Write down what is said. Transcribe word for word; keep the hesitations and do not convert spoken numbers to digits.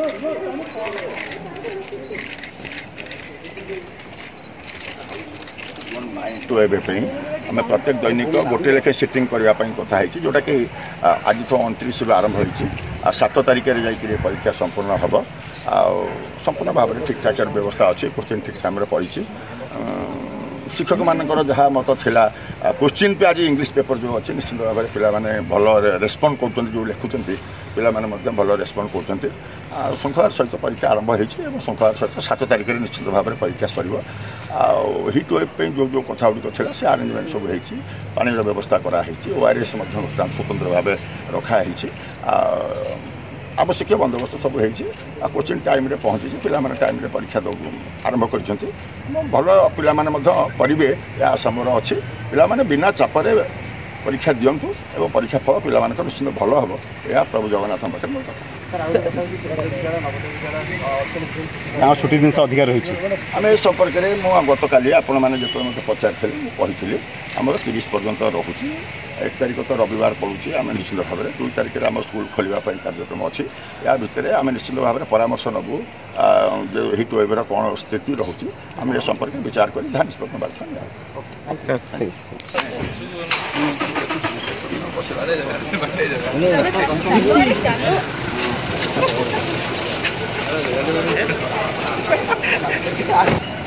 आम प्रत्येक दैनिक गोटे लेखे सिटिंग करने कथा जोटा कि आज तो उनतीस आरंभ हो सात तारिख में परीक्षा संपूर्ण हम आ संपूर्ण भाव में ठीक ठाक व्यवस्था अच्छी क्वेश्चन ठीक टाइम पड़ी शिक्षक मान जहाँ मत था क्वेश्चन पे आज इंग्लिश पेपर जो अच्छे निश्चित भाव में पे भल रेस्पॉन्ड कर जो लिखुं पे भल रेस्पॉन्ड कर श्रृंखलार सहित परीक्षा आरंभ होती श्रृंखलार सहित सात तारिख में निश्चित भाव में परीक्षा सर हिट वेव जो जो कथा गुड़िक था से आरेंजमेंट सब होती पानी व्यवस्था कराई ओआरएस बर्तमान स्वतंत्र भाव रखाही आवश्यक बंदोबस्त सब होती कोचिंग टाइम रे पहुँची पे टाइम रे परीक्षा आरंभ कर भल पे या आशा मोर अच्छी पे बिना चापरे परीक्षा दिंतु एवं परीक्षा फल पिला निश्चित भल हम यह प्रभु जगन्नाथ पाखे मोर कथा छुट्टी दिन अधिकार रही आम ए संपर्क में मुझे गत काली आपण मैंने जो मत पचारि मुझे आमर तीस पर्यंत रोचे एक तारिख तो रविवार पड़ूँ आम निश्चित भाव में दुई तारिख आम स्कूल खोलने कार्यक्रम अच्छी या भितर आम निश्चित भाव में परामर्श नबू जो हिट वेवर कौन स्थिति रोचे आम ए संपर्क में विचार कर जहाँ निष्पत्ति बात